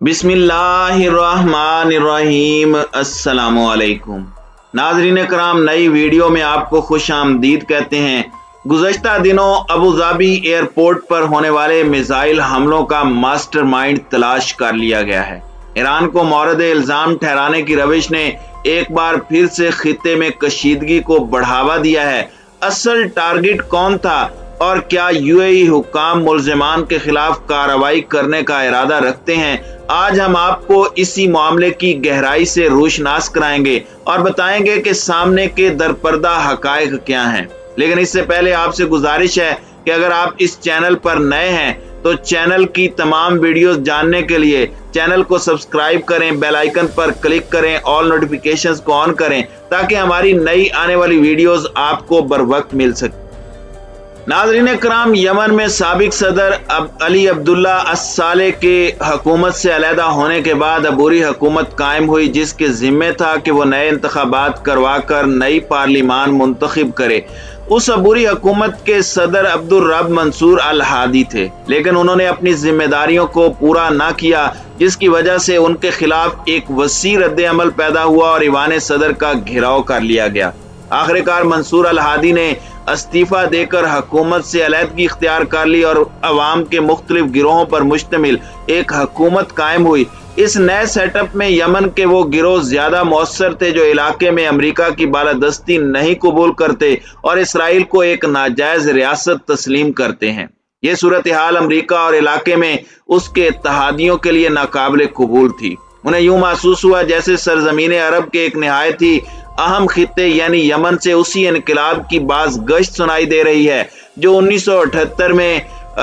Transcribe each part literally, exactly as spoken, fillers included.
बिस्मिल्लाहिर्रहमानिर्रहीम। अस्सलामु अलैकुम नाज़रीन कराम, नई वीडियो में आपको खुश आमदीद कहते हैं। गुज़श्ता दिनों अबूधाबी एयरपोर्ट पर होने वाले मिसाइल हमलों का मास्टरमाइंड तलाश कर लिया गया है। ईरान को मौरद इल्ज़ाम ठहराने की रविश ने एक बार फिर से खित्ते में कशीदगी को बढ़ावा दिया है। असल टारगेट कौन था और क्या यूएई हुक्काम मुल्ज़िमान के खिलाफ कार्रवाई करने का इरादा रखते हैं? आज हम आपको इसी मामले की गहराई से रोशनास कराएंगे और बताएंगे कि सामने के दरपर्दा हकायक क्या हैं। लेकिन इससे पहले आपसे गुजारिश है कि अगर आप इस चैनल पर नए हैं तो चैनल की तमाम वीडियोस जानने के लिए चैनल को सब्सक्राइब करें, बेल आइकन पर क्लिक करें, ऑल नोटिफिकेशंस को ऑन करें ताकि हमारी नई आने वाली वीडियोस आपको बर वक्त मिल सके। नाज़रीन कराम, यमन में साबिक सदर अब अली अब्दुल्ला अस्साले के हुकूमत से अलहदा होने के बाद अबूरी हुकूमत कायम हुई, जिसके जिम्मे था कि वो नए इंतखाबात करवा कर नई पार्लिमान मुंतखब करे। उस अबूरी हुकूमत के सदर अब्दुल रब मंसूर अल हादी थे, लेकिन उन्होंने अपनी जिम्मेदारियों को पूरा न किया, जिसकी वजह से उनके खिलाफ एक वसी रद्द अमल पैदा हुआ और ईवान सदर का घेराव कर लिया गया। आखिरकार मंसूर अल हादी ने इस्तीफा देकर हुकूमत से अलहदगी इख्तियार कर ली और अवाम के मुख्तलिफ गिरोहों पर मुश्तमिल एक हुकूमत कायम हुई। इस नए सेटअप में यमन के वो गिरोह ज्यादा मौसर थे जो इलाके में अमरीका की बालादस्ती नहीं कबूल करते और इसराइल को एक नाजायज रियासत तस्लीम करते हैं। ये सूरत हाल अमरीका और इलाके में उसके इत्तहादियों के लिए नाकाबिल कबूल थी। उन्हें यूं महसूस हुआ जैसे सरजमीन अरब के एक निहायत ही अहम खित्ते यानी यमन से उसी इनकलाब की बाज गश्त सुनाई दे रही है जो उन्नीस सौ अठहत्तर में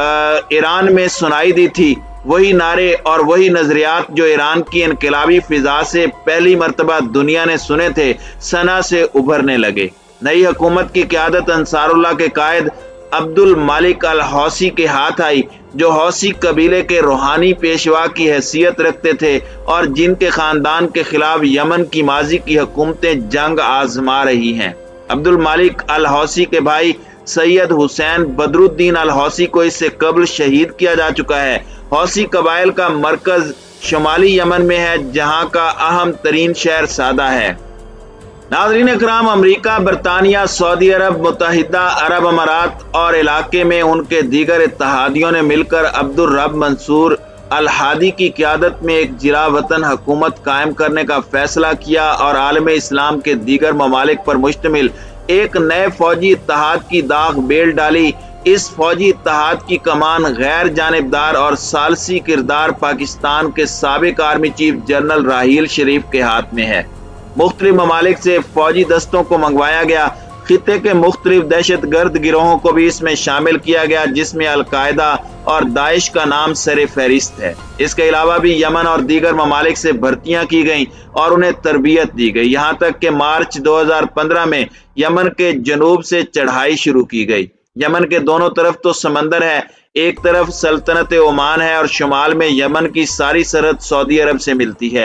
ईरान में सुनाई दी थी। वही नारे और वही नजरियात जो ईरान की इनकलाबी फिजा से पहली मर्तबा दुनिया ने सुने थे, सना से उभरने लगे। नई हुकूमत की क़यादत अंसारुल्लाह के कायद अब्दुल मालिक अल हौसी के हाथ आई, जो हौसी कबीले के रूहानी पेशवा की हैसियत रखते थे और जिनके खानदान के खिलाफ यमन की माजी की हुकूमतें जंग आजमा रही हैं। अब्दुल मालिक अल हौसी के भाई सैयद हुसैन बदरुद्दीन अल हौसी को इससे कबल शहीद किया जा चुका है। हौसी कबाइल का मरकज शुमाली यमन में है, जहां का अहम तरीन शहर सादा है। नाज़रीन कराम, अमरीका, बरतानिया, सऊदी अरब, मुत्तहिदा अरब अमारात और इलाके में उनके दीगर इत्तहादियों ने मिलकर अब्दुल रब मंसूर अल हादी की क़यादत में एक जिला वतन हुकूमत कायम करने का फैसला किया और आलम इस्लाम के दीगर ममालिक पर मुश्तमिल एक नए फौजी इत्तहाद की दाग बेल डाली। इस फौजी इत्तहाद की कमान गैर जानिबदार और सालसी किरदार पाकिस्तान के साबिक army chief general Raheel Sharif के हाथ में है। मुख्तलिफ ममालिक से फौजी दस्तों को मंगवाया गया। खित्ते के मुख्तलिफ दहशत गर्द गिरोहों को भी इसमें शामिल किया गया, जिसमें अलकायदा और दाइश का नाम सरे फहरिस्त है। इसके अलावा भी यमन और दीगर ममालिक से भर्तियां की गईं और उन्हें तरबियत दी गई, यहाँ तक कि मार्च दो हजार पंद्रह में यमन के जनूब से चढ़ाई शुरू की गई। यमन के दोनों तरफ तो समंदर है, एक तरफ सल्तनत ओमान है और शुमाल में यमन की सारी सरहद सऊदी अरब से मिलती है।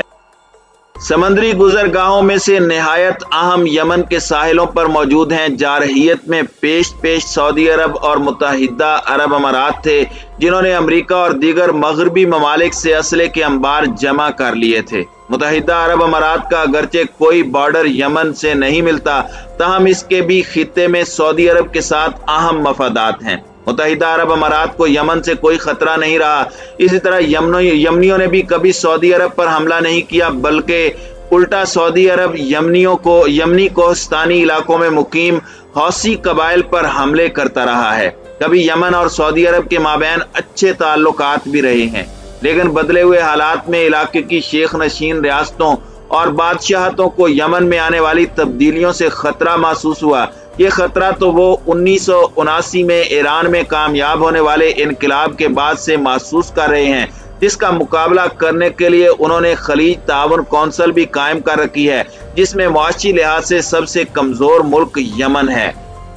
समंदरी गुजरगाहों में से निहायत अहम यमन के साहिलों पर मौजूद हैं। जारहियत में पेश पेश सऊदी अरब और मुत्तहिदा अरब अमारात थे, जिन्होंने अमरीका और दीगर मगरबी ममालिक से असले के अंबार जमा कर लिए थे। मुत्तहिदा अरब अमारात का अगरचे कोई बॉर्डर यमन से नहीं मिलता, ताहम इसके भी खित्ते में सऊदी अरब के साथ अहम मफादात हैं। मुत्तहिदा अरब अमारात को यमन से कोई खतरा नहीं रहा। इसी तरह यमनियों ने भी कभी सऊदी अरब पर हमला नहीं किया, बल्कि उल्टा सऊदी अरब यमनियों को यमनी कोहिस्तानी इलाकों में मुकीम हौसी कबाइल पर हमले करता रहा है। कभी यमन और सऊदी अरब के माबैन अच्छे ताल्लुकात भी रहे हैं, लेकिन बदले हुए हालात में इलाके की शेख नशीन रियासतों और बादशाहतों को यमन में आने वाली तब्दीलियों से खतरा महसूस हुआ। ये खतरा तो वो उन्नीस सौ उनासी में ईरान में कामयाब होने वाले इनकलाब के बाद से महसूस कर रहे हैं, जिसका मुकाबला करने के लिए उन्होंने खलीज ताउन कौंसिल भी कायम कर रखी है, जिसमें मुआशी लिहाज से सबसे कमजोर मुल्क यमन है।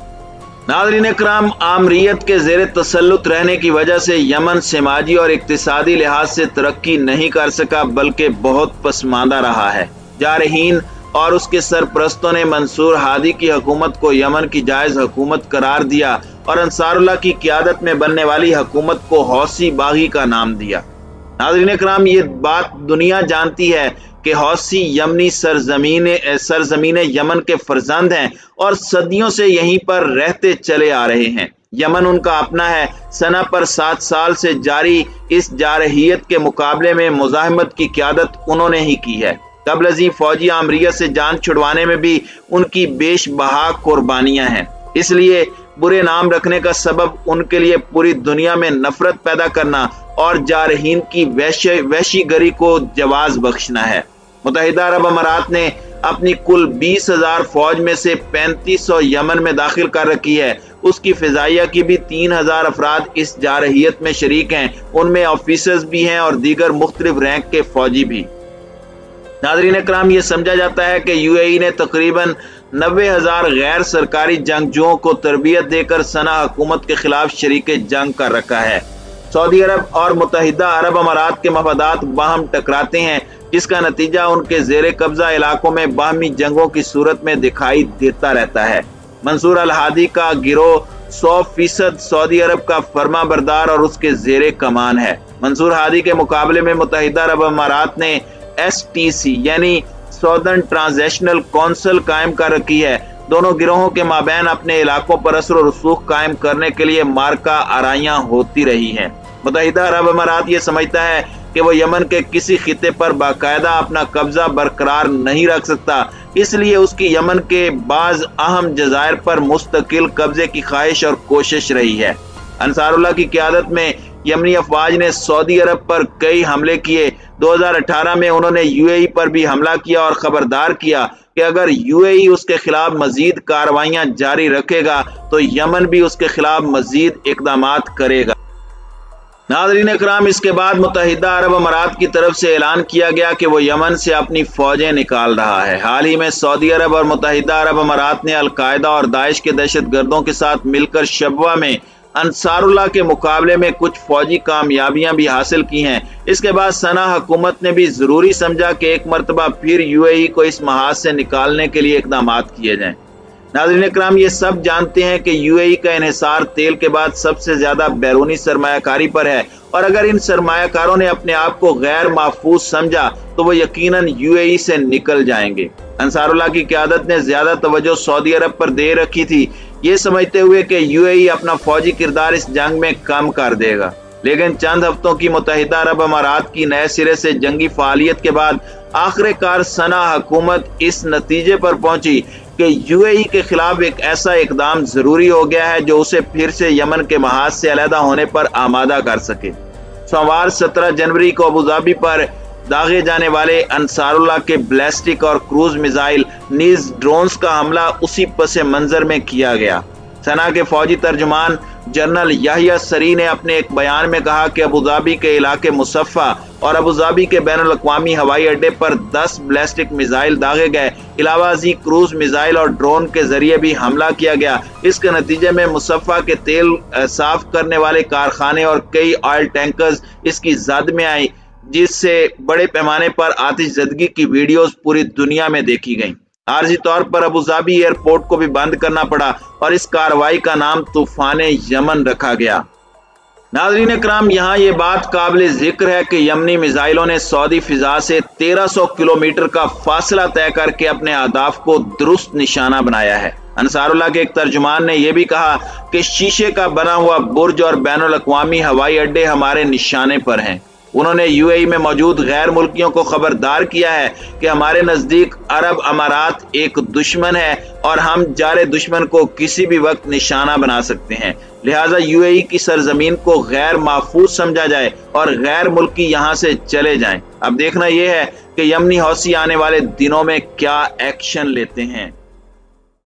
नाज़रीन कराम, आमरीयत के जेर तसल्लुत रहने की वजह से यमन समाजी और इक्तिसादी लिहाज से तरक्की नहीं कर सका, बल्कि बहुत पसमानदा रहा है। जारहीन और उसके सरपरस्तों ने मंसूर हादी की हुकूमत को यमन की जायज हुकूमत करार दिया और अंसारुल्लाह की क़यादत में बनने वाली हुकूमत को हौसी बागी का नाम दिया। नाज़रीन कराम, ये बात दुनिया जानती है कि हौसी यमनी सरजमीन सरजमीन यमन के फर्जंद हैं और सदियों से यहीं पर रहते चले आ रहे हैं। यमन उनका अपना है। सना पर सात साल से जारी इस जारहियत के मुकाबले में मुजाहिमत की क़यादत उन्होंने ही की है। कबल अज़ीं फौजी आमरियत से जान छुड़वाने में भी उनकी बेशबहा कुर्बानियां हैं। इसलिए बुरे नाम रखने का सबब उनके लिए पूरी दुनिया में नफरत पैदा करना और जारहीन की वहशीगरी को जवाज बख्शना है। मुत्तहिदा अरब अमारात ने अपनी कुल बीस हजार फौज में से पैंतीस सौ यमन में दाखिल कर रखी है। उसकी फिजाइया की भी तीन हजार अफराद इस जारहियत में शरीक हैं। उनमें ऑफिसर्स भी हैं और दीगर मुख्तलिफ रैंक के फौजी भी। नाज़रीन कराम, ये समझा जाता है कि यूएई ने तकरीबन नब्बे हजार गैर सरकारी जंगजुओं को तरबियत देकर सना हुकूमत के खिलाफ शरीक जंग कर रखा है। सऊदी अरब और मुत्तहिदा अरब अमारात के मफादात बाहम टकराते हैं, जिसका नतीजा उनके जेर कब्जा इलाकों में बाहमी जंगों की सूरत में दिखाई देता रहता है। मंसूर अल हादी का गिरोह सौ फीसद सऊदी अरब का फर्मा बरदार और उसके जेर कमान है। मंसूर हादी के मुकाबले में मुत्तहिदा अरब अमारात ने एस टी सी यानी सौदर्न ट्रांजिशनल काउंसिल कायम कर रखी है। दोनों गिरोहों के माबैन अपने इलाकों पर असर और रसूख कायम करने के लिए मार्का आराइयां होती रही हैं। मुत्तहिदा अरब अमारात ये समझता है कि वो यमन के किसी खिते पर बाकायदा अपना कब्जा बरकरार नहीं रख सकता, इसलिए उसकी यमन के बाज अहम जजायर पर मुस्तकिल कब्जे की ख्वाहिश और कोशिश रही है। अंसारुल्लाह की क़यादत में यमनी अफवाज ने सऊदी अरब पर कई हमले किए। दो हजार अठारह में उन्होंने यूएई पर भी हमला किया और खबरदार किया कि अगर यूएई उसके खिलाफ मजीद कार्रवाइयां जारी रखेगा तो यमन भी उसके खिलाफ मजीद इकदामात करेगा। नाज़रीन कराम, इसके बाद मुत्तहिदा अरब अमारात की तरफ से ऐलान किया गया कि वो यमन से अपनी फौजें निकाल रहा है। हाल ही में सऊदी अरब और मुत्तहिदा अरब अमारात ने अलकायदा और दाइश के दहशत गर्दों के साथ मिलकर शबवा में अंसारुल्लाह के मुकाबले में कुछ फौजी कामयाबियां भी हासिल की हैं। इसके बाद सना हुकूमत ने भी जरूरी समझा कि एक मरतबा फिर यूएई को इस महाज से निकालने के लिए इकदामात किए जाएं। नाज़रीन कराम, ये सब जानते हैं कि यूएई का इन्हिसार तेल के बाद सबसे ज्यादा बैरूनी सरमायाकारी पर है और अगर इन सरमायाकारों ने अपने आप को गैर महफूज समझा तो वो यकीनन यूएई से निकल जाएंगे। अंसारुल्लाह की क़यादत ने ज्यादा तवज्जो सऊदी अरब पर दे रखी थी, ये समझते हुए कि यूएई अपना फौजी किरदार इस जंग में कम कर देगा। लेकिन चंद हफ्तों की मुत्तहिदा अरब अमारात की नए सिरे से जंगी फालियत के बाद आखिरकार सना हुकूमत इस नतीजे पर पहुंची कि यूएई के खिलाफ एक ऐसा इकदाम जरूरी हो गया है जो उसे फिर से यमन के महाज से अलहदा होने पर आमादा कर सके। सोमवार सत्रह जनवरी को अबूधाबी पर दागे जाने वाले अंसारुल्लाह के बैलिस्टिक और क्रूज मिसाइल नीज ड्रोन्स का हमला उसी पसे मंजर में किया गया। सना के फौजी तर्जुमान जनरल याहिया सरी ने अपने एक बयान में कहा कि अबूधाबी के इलाके मुसफ़ा और अबूधाबी के बैनुल अक़वामी हवाई अड्डे पर दस बैलिस्टिक मिसाइल दागे गए। इलावा जी क्रूज मिसाइल और ड्रोन के जरिए भी हमला किया गया। इसके नतीजे में मुसफ़ा के तेल साफ करने वाले कारखाने और कई ऑयल टैंकर्स इसकी जद में आई, जिससे बड़े पैमाने पर आतिशज़दगी की वीडियोस पूरी दुनिया में देखी गईं। आर्जी तौर पर अबूधाबी एयरपोर्ट को भी बंद करना पड़ा और इस कार्रवाई का नाम तूफान यमन रखा गया। नाज़रीन कराम, यहाँ ये बात काबिल जिक्र है कि यमनी मिसाइलों ने सऊदी फिजा से तेरह सौ किलोमीटर का फासला तय करके अपने अहदाफ को दुरुस्त निशाना बनाया है। अंसारुल्लाह के एक तर्जुमान ने यह भी कहा कि शीशे का बना हुआ बुर्ज और बैनुल अक़वामी हवाई अड्डे हमारे निशाने पर हैं। उन्होंने यूएई में मौजूद गैर मुल्कियों को खबरदार किया है कि हमारे नजदीक अरब अमारात एक दुश्मन है और हम जारे दुश्मन को किसी भी वक्त निशाना बना सकते हैं। लिहाजा यूएई की सरजमीन को गैर महफूज समझा जाए और गैर मुल्की यहाँ से चले जाएं। अब देखना यह है कि यमनी हौसी आने वाले दिनों में क्या एक्शन लेते हैं।